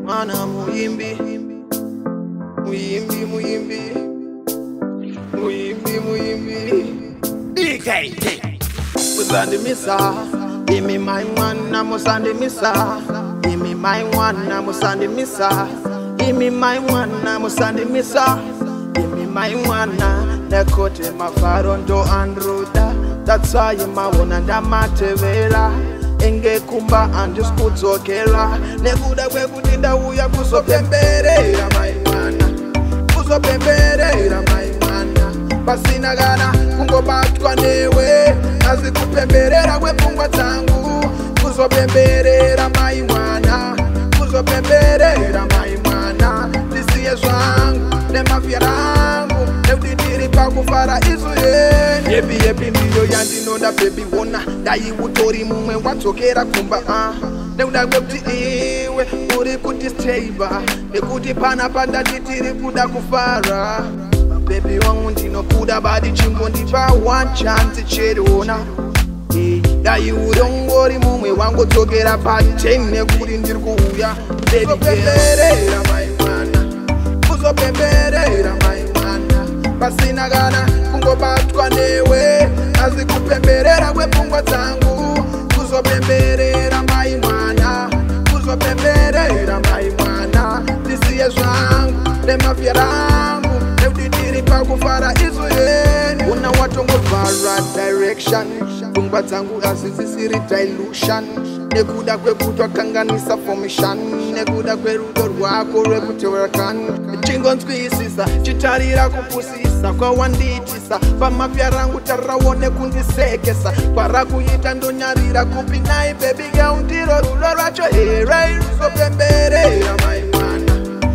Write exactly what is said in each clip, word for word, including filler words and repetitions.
Mwana muimbi, muimbi, muimbi, muimbi, muimbi. D K T. Musandi misa, imi my mwana musandi misa. Imi my mwana musandi misa. Imi my mwana musandi misa. Imi my mwana nekote mafarondo andruda. That's why you ma wanna damatevela. Enge kumba andiskudzokela nekuda kwekutinda uya kuzopemberera maimwana, kuzopemberera maimwana, pasina kana kungobatwa newe, asi kupemberera kwepfungwa dzangu, kuzopemberera maimwana, kuzopemberera maimwana, ndisiye zvangu nemafya rangu nekuti ndiri pakufara isu yeni. Yepi yepi ndiyo yandinonda baby wona dai utori mumwe wadzokera kumba ah nekuda kwekuti iwe uri kuti stable nekuti pana pandati tiri kuda kufara. Baby wangu ndinokuda badi chingondipa one chance cheriona hey, dai urongori mumwe wangodzokera pa ten nekuti ndiri kuuya. Baby kuzopemberera maimwana, kuzopemberera maimwana, pasina kana kungobatwa newe, asi kupemberera kwepfungwa dzangu, kuzopemberera maimwana, kuzopemberera maimwana, ndisiye zvangu nemafya rangu nekuti tiri pakufara isu yeni. Una watongovhara direction, pfungwa dzangu asi dzisiri dilution, nekuda kwekutwa kanganisa formation, nekuda kwerudo rwako rwekutewerakani chingonzwisisa chitarira kupusisa kwawanditisa pamafya rangu tarawone kundisekesa kwarakuita ndonyarira kupi nai baby girl ndiro rudo rwacho here. Kuzopemberera maimwana,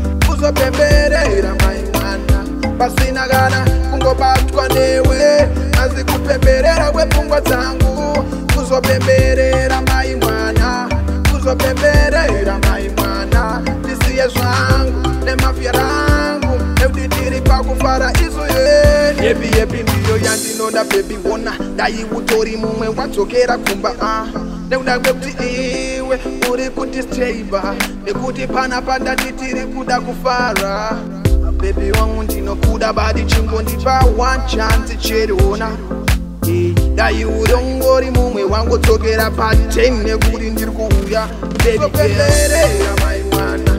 kuzopemberera maimwana, pasina kana kungobatwa newe, asi kupemberera kwepfungwa dzangu, kuzopemberera maimwana, kuzopemberera maimwana, ndisiye zvangu nemafya rangu nekuti tiri pakufara isu yeni. Yepi yepi ndiyo yandinonda baby wona dai utori mumwe wadzokera kumba ah nekuda kwekuti iwe uri kuti stable nekuti pana pandati tiri kuda kufara. Baby wangu ndinokuda badi chingondipa one chance cheriona hey, dai urongori mumwe wangodzokera pa ten nekuti ndiri kuuya. Baby kuzopemberera maimwana,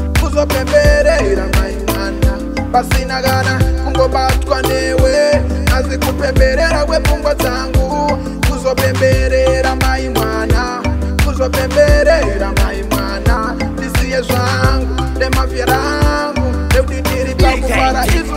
kuzopemberera maimwana, pasina kana kungobatwa newe, asi kupemberera kwepfungwa dzangu, kuzopemberera maimwana, kuzopemberera maimwana, ndisiye zvangu nemafya rangu nekuti tiri pakufara isu